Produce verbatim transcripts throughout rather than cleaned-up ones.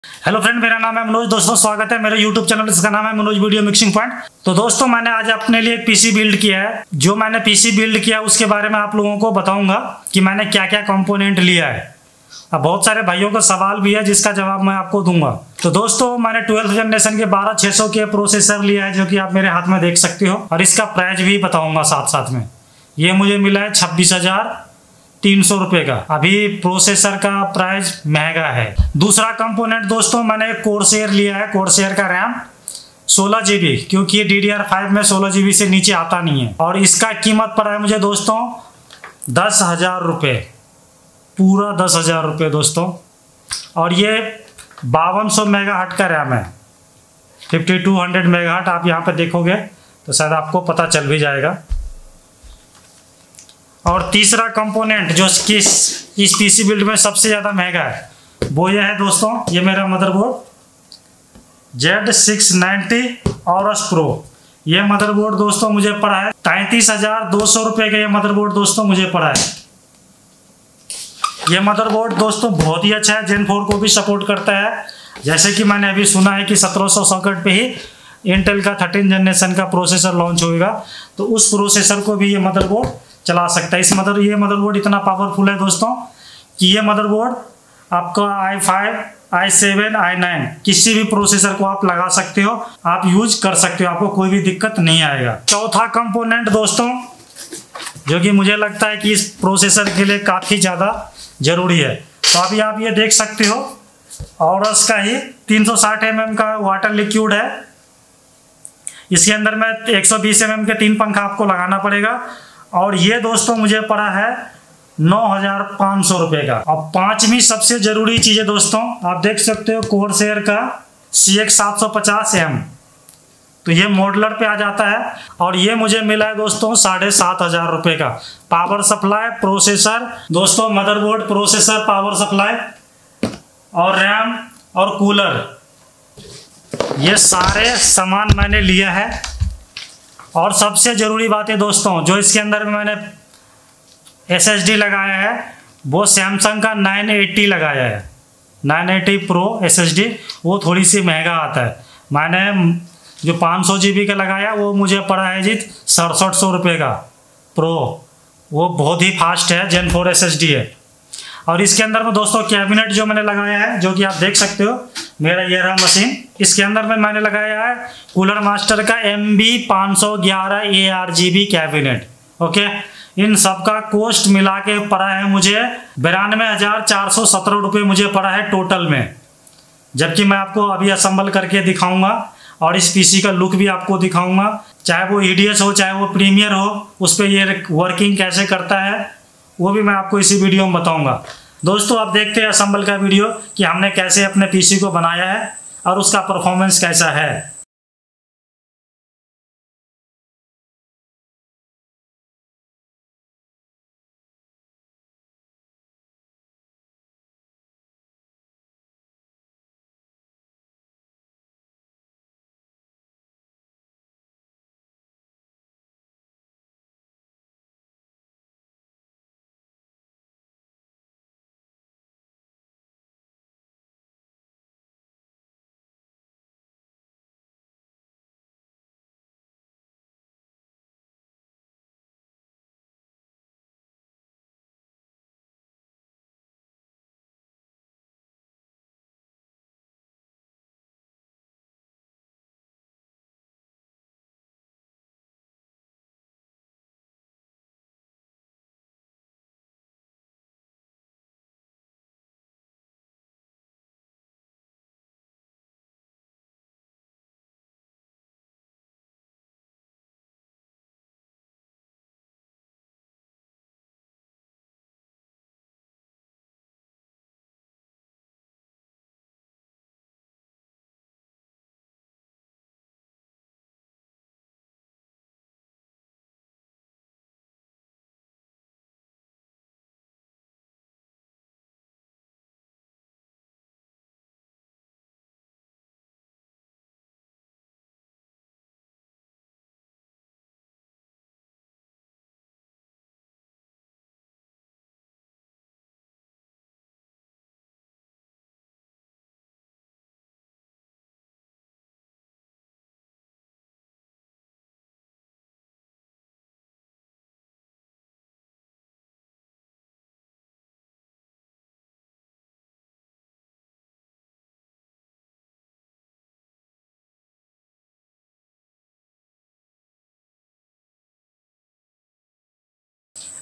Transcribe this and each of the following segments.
Hello friend, मेरा नाम है मनोज। दोस्तों स्वागत है मेरे यूट्यूब चैनल, जिसका नाम है मनोज वीडियो मिक्सिंग पॉइंट। तो दोस्तों मैंने आज अपने लिए एक पीसी बिल्ड किया है। जो मैंने पीसी बिल्ड किया उसके बारे में आप लोगों को बताऊंगा कि मैंने क्या क्या कंपोनेंट लिया है। अब बहुत सारे भाइयों का सवाल भी है जिसका जवाब मैं आपको दूंगा। तो दोस्तों मैंने ट्वेल्थ जनरेशन के बारह छः सौ के प्रोसेसर लिया है, जो कि आप मेरे हाथ में देख सकते हो, और इसका प्राइस भी बताऊंगा साथ साथ में। ये मुझे मिला है छब्बीस हजार तीन सौ रुपये का। अभी प्रोसेसर का प्राइस महंगा है। दूसरा कंपोनेंट दोस्तों मैंने कोरसेयर लिया है। कोरसेयर का रैम सोलह जी बी, क्योंकि ये डी डी आर फाइव में सोलह जी बी से नीचे आता नहीं है, और इसका कीमत पड़ा है मुझे दोस्तों दस हजार रुपये, पूरा दस हजार रुपये दोस्तों। और ये बावन सौ मेगा हट का रैम है, फिफ्टी टू हंड्रेड मेगा हट। आप यहाँ पे देखोगे तो शायद आपको पता चल भी जाएगा। और तीसरा कंपोनेंट जो किस इस पीसी बिल्ड में सबसे ज़्यादा महंगा है वो ये है दोस्तों, ये मेरा motherboard Z six ninety Aorus pro. ये मदरबोर्ड दोस्तों मुझे पड़ा है तैंतीस हजार दो सौ रुपये का। ये मदरबोर्ड दोस्तों मुझे पड़ा है। ये मदरबोर्ड दोस्तों बहुत ही अच्छा है, जेन फोर को भी सपोर्ट करता है। जैसे कि मैंने अभी सुना है कि सत्रह सौ सॉकेट पे ही इंटेल का थर्टीन जनरेशन का प्रोसेसर लॉन्च होगा, तो उस प्रोसेसर को भी ये मदरबोर्ड चला सकता है। इस मदर ये मदरबोर्ड इतना पावरफुल है दोस्तों कि ये मदरबोर्ड आपका I five I seven I nine किसी भी प्रोसेसर को आप लगा सकते हो, आप यूज कर सकते हो, आपको कोई भी दिक्कत नहीं आएगा। चौथा कंपोनेंट दोस्तों जो कि मुझे लगता है कि इस प्रोसेसर के लिए काफ़ी ज़्यादा ज़रूरी है, तो अभी आप ये देख सकते हो, औरस का ही तीन सौ साठ एम एम का वाटर लिक्विड है। इसके अंदर में एक सौ बीस एम एम के तीन पंखा आपको लगाना पड़ेगा, और ये दोस्तों मुझे पड़ा है नौ हजार पाँच सौ रुपये का। अब पांचवी सबसे जरूरी चीज़ है दोस्तों, आप देख सकते हो कोरसेयर का सी एक्स सात सौ पचास एम, तो ये मॉडलर पे आ जाता है, और ये मुझे मिला है दोस्तों साढ़े सात हजार रुपये का। पावर सप्लाई, प्रोसेसर दोस्तों, मदरबोर्ड, प्रोसेसर, पावर सप्लाई और रैम और कूलर, ये सारे सामान मैंने लिया है। और सबसे ज़रूरी बात है दोस्तों, जो इसके अंदर में मैंने एस एस डी लगाया है वो सैमसंग का नाइन एटी लगाया है, nine eighty pro S S D. वो थोड़ी सी महंगा आता है। मैंने जो पाँच सौ जी बी का लगाया वो मुझे पड़ा है जी सड़सठ सौ रुपये का प्रो। वो बहुत ही फास्ट है, gen four S S D है। और इसके अंदर में दोस्तों कैबिनेट जो मैंने लगाया है, जो कि आप देख सकते हो, मेरा ये रहा मशीन। इसके अंदर में मैंने लगाया है कूलर मास्टर का एम बी पाँच सौ ग्यारह A R G B cabinet. Okay, इन सब का कॉस्ट मिला के पड़ा है मुझे बिरानवे हजार चार सौ सत्रह रुपये मुझे पड़ा है टोटल में। जबकि मैं आपको अभी असम्बल करके दिखाऊंगा और इस पीसी का लुक भी आपको दिखाऊंगा, चाहे वो ई डी एस हो चाहे वो प्रीमियर हो, उस पर ये वर्किंग कैसे करता है वो भी मैं आपको इसी वीडियो में बताऊंगा। दोस्तों आप देखते हैं असम्बल का वीडियो कि हमने कैसे अपने पीसी को बनाया है और उसका परफॉर्मेंस कैसा है।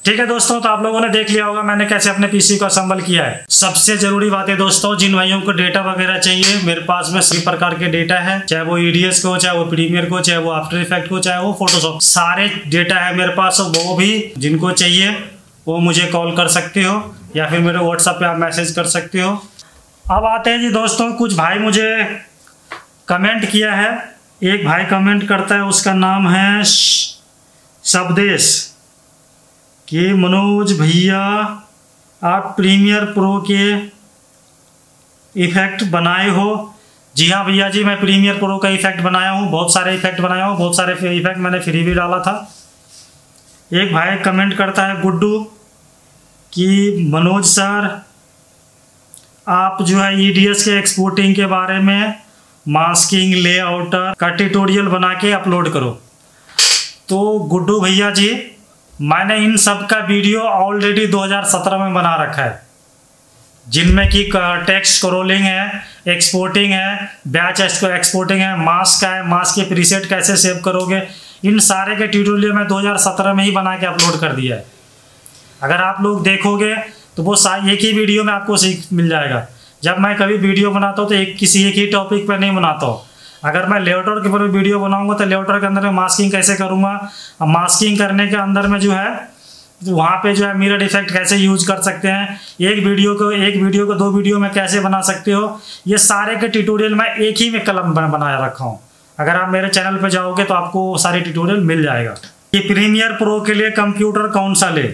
ठीक है दोस्तों, तो आप लोगों ने देख लिया होगा मैंने कैसे अपने पीसी को असेंबल किया है। सबसे जरूरी बात है दोस्तों, जिन भाइयों को डेटा वगैरह चाहिए, मेरे पास में सभी प्रकार के डेटा है, चाहे वो ईडीएस को, चाहे वो प्रीमियर को, चाहे वो आफ्टर इफेक्ट को, चाहे वो फोटोशॉप, सारे डेटा है मेरे पास। वो भी जिनको चाहिए वो मुझे कॉल कर सकते हो या फिर मेरे व्हाट्सएप पे आप मैसेज कर सकते हो। अब आते हैं जी दोस्तों, कुछ भाई मुझे कमेंट किया है। एक भाई कमेंट करता है, उसका नाम है शब्देश, कि मनोज भैया आप प्रीमियर प्रो के इफ़ेक्ट बनाए हो। जी हाँ भैया जी, मैं प्रीमियर प्रो का इफ़ेक्ट बनाया हूँ, बहुत सारे इफ़ेक्ट बनाया हूँ, बहुत सारे इफ़ेक्ट मैंने फ्री भी डाला था। एक भाई कमेंट करता है गुड्डू, कि मनोज सर आप जो है ईडीएस के एक्सपोर्टिंग के बारे में मास्किंग लेआउटर का ट्यूटोरियल बना के अपलोड करो। तो गुड्डू भैया जी, मैंने इन सब का वीडियो ऑलरेडी दो हज़ार सत्रह में बना रखा है, जिनमें कि टेक्स्ट स्क्रोलिंग है, एक्सपोर्टिंग है, बैच एक्सपोर्टिंग है, मास्क का है, मास्क के प्रीसेट कैसे सेव करोगे, इन सारे के ट्यूटोरियल मैं दो हज़ार सत्रह में ही बना के अपलोड कर दिया है। अगर आप लोग देखोगे तो वो एक ही वीडियो में आपको सीख मिल जाएगा। जब मैं कभी वीडियो बनाता हूँ तो एक किसी एक ही टॉपिक पर नहीं बनाता हूँ। अगर मैं लेआउटर के ऊपर वीडियो बनाऊंगा तो लेआउटर के अंदर में मास्किंग कैसे करूँगा, मास्किंग करने के अंदर में जो है वहाँ पे जो है मिरर इफेक्ट कैसे यूज कर सकते हैं, एक वीडियो को एक वीडियो को दो वीडियो में कैसे बना सकते हो, ये सारे के ट्यूटोरियल मैं एक ही में कलम बनाया रखा हूँ। अगर आप मेरे चैनल पर जाओगे तो आपको सारे ट्यूटोरियल मिल जाएगा। कि प्रीमियर प्रो के लिए कंप्यूटर कौन सा ले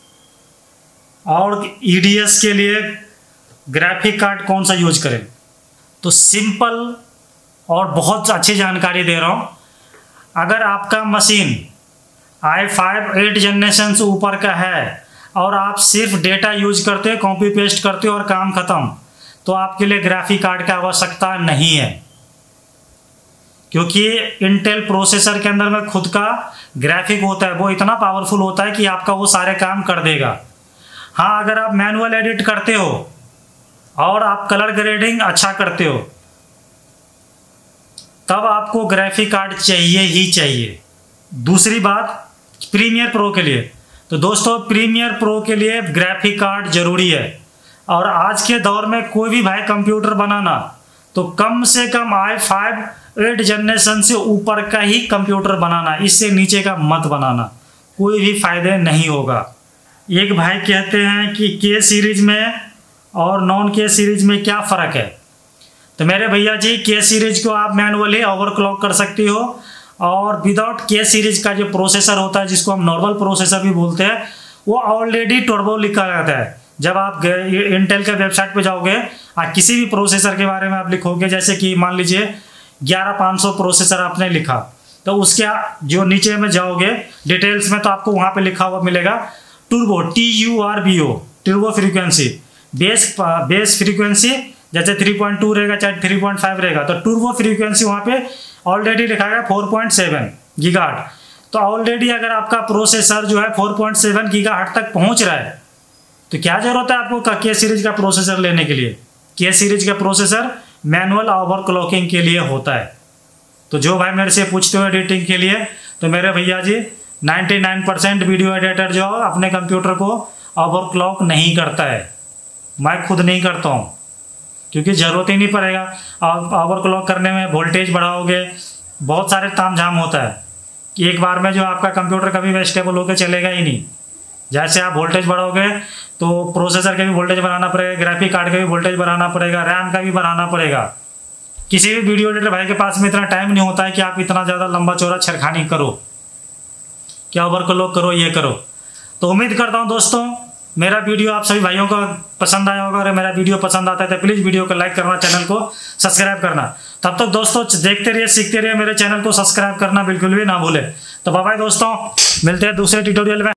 और ईडीएस के लिए ग्राफिक कार्ड कौन सा यूज करें, तो सिंपल और बहुत अच्छी जानकारी दे रहा हूँ। अगर आपका machine I five eight generation से ऊपर का है और आप सिर्फ डेटा यूज करते हो, कॉपी पेस्ट करते हो और काम खत्म, तो आपके लिए ग्राफिक कार्ड की आवश्यकता नहीं है, क्योंकि इंटेल प्रोसेसर के अंदर में खुद का ग्राफिक होता है, वो इतना पावरफुल होता है कि आपका वो सारे काम कर देगा। हाँ, अगर आप मैनुअल एडिट करते हो और आप कलर ग्रेडिंग अच्छा करते हो, तब आपको ग्राफिक कार्ड चाहिए ही चाहिए। दूसरी बात, प्रीमियर प्रो के लिए, तो दोस्तों प्रीमियर प्रो के लिए ग्राफिक कार्ड जरूरी है। और आज के दौर में कोई भी भाई कंप्यूटर बनाना तो कम से कम आई फाइव एट जनरेशन से ऊपर का ही कंप्यूटर बनाना, इससे नीचे का मत बनाना, कोई भी फायदे नहीं होगा। एक भाई कहते हैं कि के सीरीज में और नॉन के सीरीज में क्या फ़र्क है, तो मेरे भैया जी के सीरीज को आप मैनुअली ओवरक्लॉक कर सकती हो, और विदाउट के सीरीज का जो प्रोसेसर होता है, जिसको हम नॉर्मल प्रोसेसर भी बोलते हैं, वो ऑलरेडी टर्बो लिखा रहता है। जब आप इंटेल के वेबसाइट पे जाओगे और किसी भी प्रोसेसर के बारे में आप लिखोगे, जैसे कि मान लीजिए ग्यारह पाँच सौ प्रोसेसर आपने लिखा, तो उसके जो नीचे में जाओगे डिटेल्स में, तो आपको वहाँ पे लिखा हुआ मिलेगा turbo, T U R B O, turbo frequency, base base frequency जैसे थ्री पॉइंट टू रहेगा चाहे थ्री पॉइंट फाइव रहेगा, तो टर्बो फ्रीक्वेंसी वहाँ पे ऑलरेडी लिखा है फोर पॉइंट सेवन गीगाहर्ट्ज। तो ऑलरेडी अगर आपका प्रोसेसर जो है फोर पॉइंट सेवन गीगाहर्ट्ज तक पहुँच रहा है, तो क्या जरूरत है आपको के सीरीज का प्रोसेसर लेने के लिए। के सीरीज का प्रोसेसर मैनुअल ओवरक्लॉकिंग के लिए होता है। तो जो भाई मेरे से पूछते हो एडिटिंग के लिए, तो मेरे भैया जी निन्यानवे परसेंट वीडियो एडिटर जो अपने कंप्यूटर को ओवरक्लॉक नहीं करता है, मैं खुद नहीं करता हूँ, क्योंकि ज़रूरत ही नहीं पड़ेगा। आप ओवरक्लॉक करने में वोल्टेज बढ़ाओगे, बहुत सारे तामझाम होता है कि एक बार में जो आपका कंप्यूटर कभी भी स्टेबल होकर चलेगा ही नहीं। जैसे आप वोल्टेज बढ़ाओगे तो प्रोसेसर का भी वोल्टेज बढ़ाना पड़ेगा, ग्राफिक कार्ड का भी वोल्टेज बढ़ाना पड़ेगा, रैम का भी बढ़ाना पड़ेगा। किसी भी वीडियो एडिटर भाई के पास में इतना टाइम नहीं होता है कि आप इतना ज़्यादा लंबा चौड़ा छरखानी करो, क्या ओवरक्लॉक करो, ये करो। तो उम्मीद करता हूँ दोस्तों मेरा वीडियो आप सभी भाइयों को पसंद आया होगा। अगर मेरा वीडियो पसंद आता है तो प्लीज़ वीडियो को लाइक करना, चैनल को सब्सक्राइब करना। तब तक दोस्तों देखते रहिए, सीखते रहिए, मेरे चैनल को सब्सक्राइब करना बिल्कुल भी ना भूले। तो बाय बाय दोस्तों, मिलते हैं दूसरे ट्यूटोरियल में।